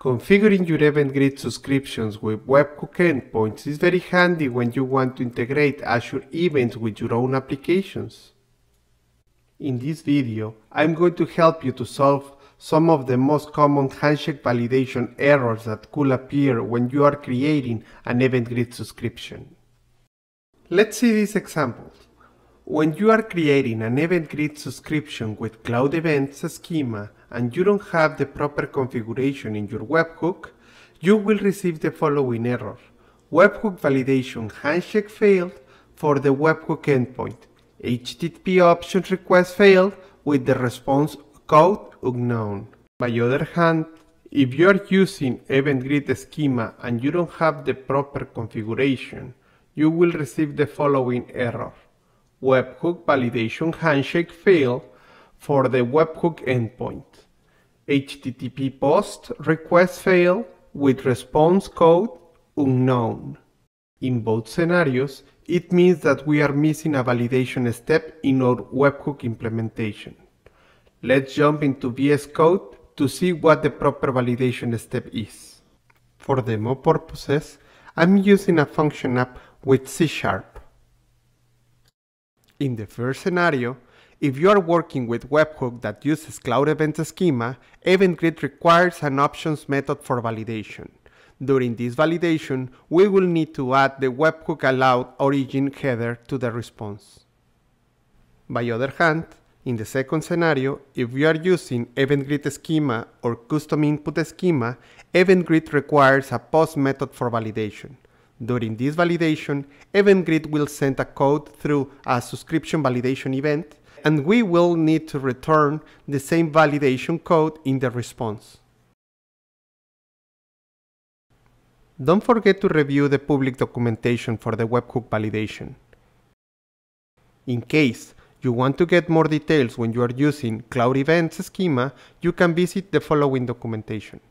Configuring your event grid subscriptions with webhook endpoints is very handy when you want to integrate Azure events with your own applications. In this video, I'm going to help you to solve some of the most common handshake validation errors that could appear when you are creating an event grid subscription. Let's see these examples. When you are creating an event grid subscription with Cloud Events schema and you don't have the proper configuration in your webhook, you will receive the following error. Webhook validation handshake failed for the webhook endpoint. HTTP option request failed with the response code unknown. By other hand, if you are using event grid schema and you don't have the proper configuration, you will receive the following error. Webhook validation handshake failed for the webhook endpoint. HTTP post request failed with response code unknown. In both scenarios, it means that we are missing a validation step in our webhook implementation. Let's jump into VS Code to see what the proper validation step is. For demo purposes, I'm using a function app with C#. In the first scenario, if you are working with webhook that uses Cloud Events schema, Event Grid requires an options method for validation. During this validation, we will need to add the webhook allowed origin header to the response. By other hand, in the second scenario, if we are using Event Grid schema or custom input schema, Event Grid requires a post method for validation. During this validation, Event Grid will send a code through a subscription validation event, and we will need to return the same validation code in the response. Don't forget to review the public documentation for the webhook validation. In case you want to get more details when you are using Cloud Events schema, you can visit the following documentation.